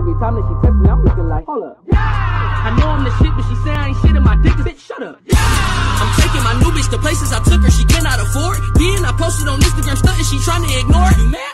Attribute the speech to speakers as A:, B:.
A: every time that she text me, I'm looking like, hold up. I know I'm the shit, but she say I ain't shit in my dick. Bitch, shut up.
B: I'm taking my new bitch to places I took her she cannot afford. Being I posted on Instagram stunting, she trying to ignore. You mad?